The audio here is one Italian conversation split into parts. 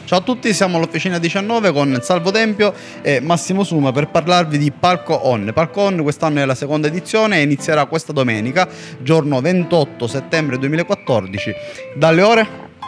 Ciao a tutti, siamo all'Officina 19 con Salvo Tempio e Massimo Suma per parlarvi di Palco On. Palco On quest'anno è la seconda edizione e inizierà questa domenica, giorno 28 settembre 2014, dalle ore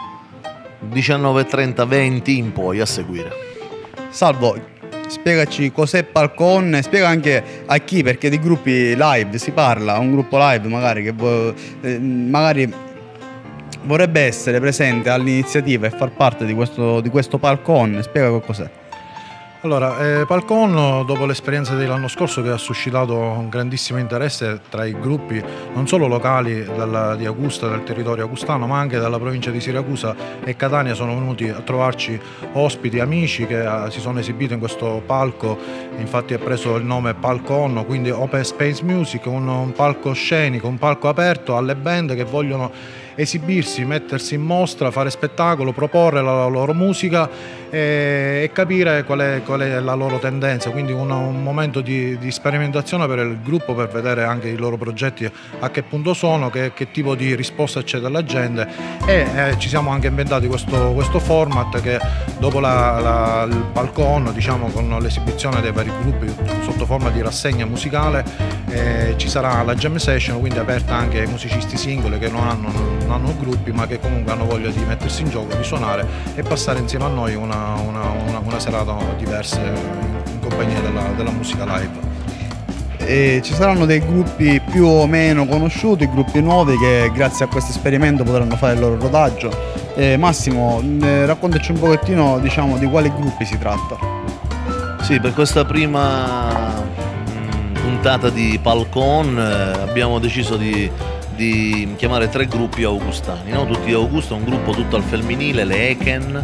19:30, 20 in poi a seguire. Salvo, spiegaci cos'è Palco On, spiega anche a chi, perché di gruppi live si parla, un gruppo live magari che magari vorrebbe essere presente all'iniziativa e far parte di questo Palco On. Spiega che cos'è. Allora, Palco On, dopo l'esperienza dell'anno scorso che ha suscitato un grandissimo interesse tra i gruppi non solo locali di Augusta, del territorio augustano, ma anche dalla provincia di Siracusa e Catania, sono venuti a trovarci ospiti, amici che si sono esibiti in questo palco. Infatti ha preso il nome Palco On, quindi Open Space Music, un palco scenico, un palco aperto alle band che vogliono esibirsi, mettersi in mostra, fare spettacolo, proporre la loro musica e capire qual è la loro tendenza, quindi un momento di sperimentazione per il gruppo, per vedere anche i loro progetti a che punto sono, che tipo di risposta c'è dalla gente, e ci siamo anche inventati questo format che dopo il Palco On, diciamo, con l'esibizione dei vari gruppi sotto forma di rassegna musicale, ci sarà la jam session, quindi aperta anche ai musicisti singoli che non hanno gruppi ma che comunque hanno voglia di mettersi in gioco, di suonare e passare insieme a noi una serata diversa in compagnia della musica live. E ci saranno dei gruppi più o meno conosciuti, gruppi nuovi che grazie a questo esperimento potranno fare il loro rodaggio. Massimo, raccontaci un pochettino, diciamo, di quali gruppi si tratta. Sì, per questa prima puntata di Palco On abbiamo deciso di chiamare 3 gruppi augustani, no? Tutti di Augusta, un gruppo tutto al femminile, le Eken,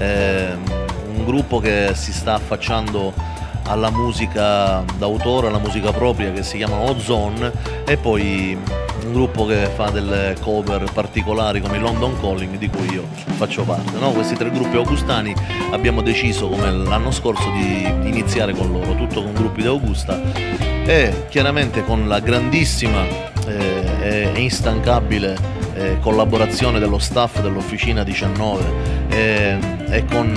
un gruppo che si sta affacciando alla musica d'autore, alla musica propria, che si chiama Ozone, e poi un gruppo che fa delle cover particolari come i London Calling, di cui io faccio parte, no? Questi 3 gruppi augustani abbiamo deciso, come l'anno scorso, di iniziare con loro, tutto con gruppi di Augusta e chiaramente con la grandissima e instancabile collaborazione dello staff dell'Officina 19 e con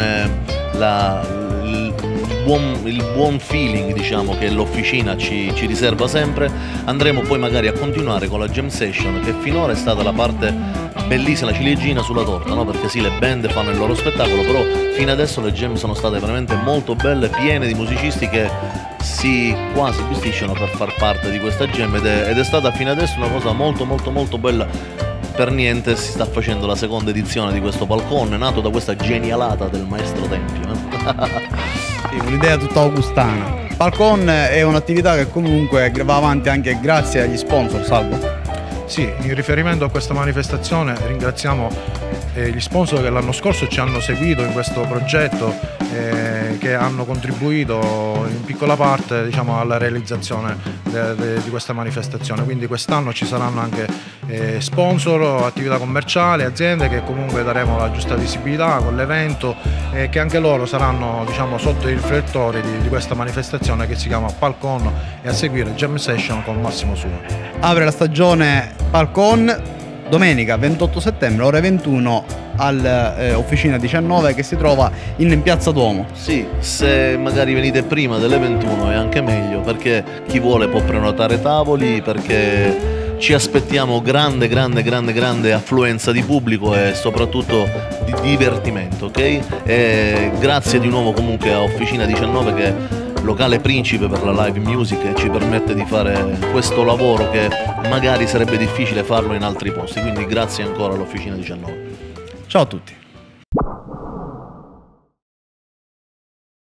il buon feeling, diciamo, che l'Officina ci riserva sempre. Andremo poi magari a continuare con la jam session, che finora è stata la parte bellissima, la ciliegina sulla torta, no? Perché sì, le band fanno il loro spettacolo, però fino adesso le jam sono state veramente molto belle, piene di musicisti che si quasi bisticciano per far parte di questa jam, ed è stata fino adesso una cosa molto molto molto bella. Per niente si sta facendo la seconda edizione di questo Palco On, nato da questa genialata del maestro Tempio. Sì, un'idea tutta augustana. Palco On è un'attività che comunque va avanti anche grazie agli sponsor, Salvo. Sì, in riferimento a questa manifestazione ringraziamo gli sponsor che l'anno scorso ci hanno seguito in questo progetto, che hanno contribuito in piccola parte, diciamo, alla realizzazione di questa manifestazione. Quindi quest'anno ci saranno anche sponsor, attività commerciali, aziende che comunque daremo la giusta visibilità con l'evento, e che anche loro saranno, diciamo, sotto i riflettori di questa manifestazione che si chiama Palco On, e a seguire Jam Session con Massimo Suma. Apre la stagione Palco On domenica 28 settembre ore 21 all'Officina 19 che si trova in Piazza Duomo. Sì, se magari venite prima delle 21 è anche meglio, perché chi vuole può prenotare tavoli, perché ci aspettiamo grande affluenza di pubblico e soprattutto di divertimento, ok? E grazie di nuovo comunque a Officina 19, che è locale principe per la live music, e ci permette di fare questo lavoro che magari sarebbe difficile farlo in altri posti, quindi grazie ancora all'Officina 19. Ciao a tutti.